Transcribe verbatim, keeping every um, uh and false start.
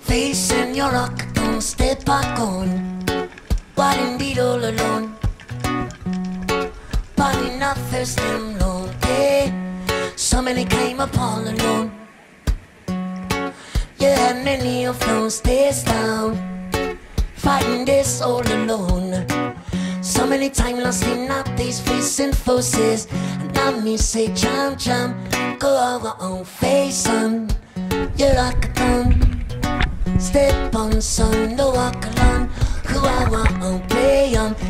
facing your octagon, step back on. Why indeed all alone? Body not thirsting alone, eh? So many came up all alone. You had many of those days down, fighting this all alone. So many time lost in out these facing forces. And now me say jump, jump, go our own face on. You rock a thumb, step on son, no walk alone. Who I want on play on.